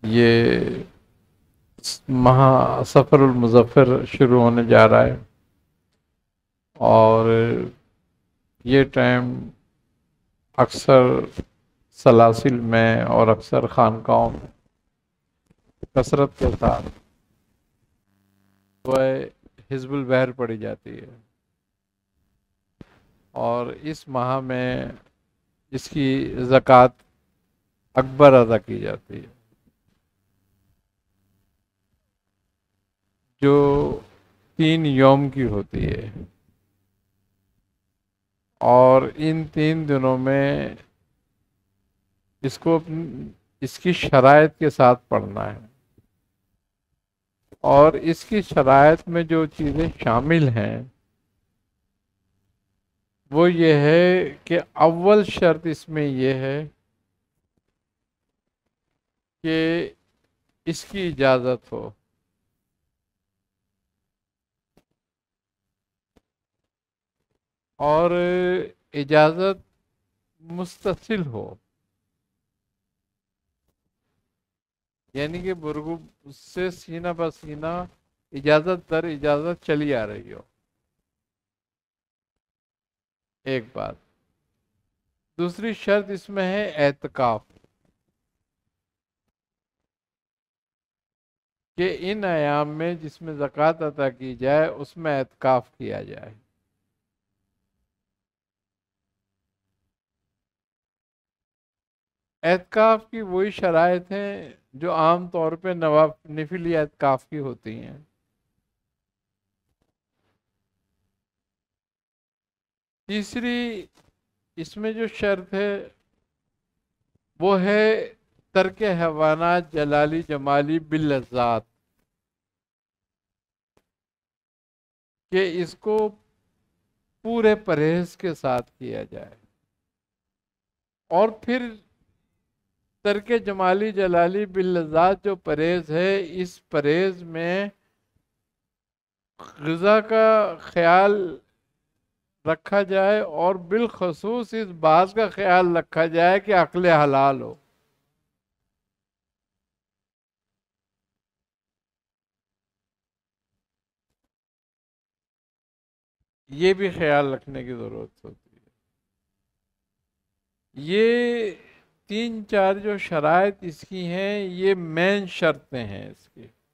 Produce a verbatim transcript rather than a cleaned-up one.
یہ ماہ سفر المظفر شروع ہونے جا رہا ہے، اور یہ ٹائم اکثر سلاسل میں اور اکثر خانقاہوں میں کثرت کے ساتھ وہ حزب البحر پڑھی جاتی ہے، اور اس ماہ میں اس کی زکوٰۃ اکبر ادا کی جاتی ہے، جو تین یوم کی ہوتی ہے، اور ان تین دنوں میں اس کو اس کی شرائط کے ساتھ پڑھنا ہے، اور اس کی شرائط میں جو چیزیں شامل ہیں وہ یہ ہے کہ اول شرط اس میں یہ ہے کہ اس کی اجازت ہو، اور اجازت متصل ہو، یعنی کہ برگو سے سینہ بہ سینہ اجازت در اجازت چلی آ رہی ہو، ایک بات۔ دوسری شرط اس میں ہے اعتکاف، کہ ان ایام میں جس میں زکوٰۃ عطا کی جائے اس میں اعتکاف کیا جائے۔ اعتکاف کی وہی شرائط ہیں جو عام طور پہ نفلی اعتکاف کی ہوتی ہیں۔ تیسری اس میں جو شرط ہے وہ ہے ترک حیوانات جلالی جمالی باللذات، کہ اس کو پورے پرہیز کے ساتھ کیا جائے، اور پھر ترک جمالی جلالی باللذات جو پرہیز ہے، اس پرہیز میں غذا کا خیال رکھا جائے، اور بالخصوص اس بات کا خیال رکھا جائے کہ عقل حلال ہو۔ یہ بھی خیال رکھنے کی ضرورت ہوتی ہے۔ یہ تین چار جو شرائط اس کی ہیں، یہ مین شرطیں ہیں اس کی۔